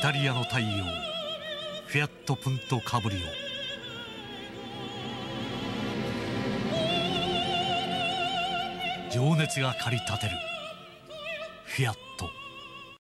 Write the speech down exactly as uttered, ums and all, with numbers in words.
タリアの太陽、フィアットプントカブリオ。情熱が駆り立てるフィアット。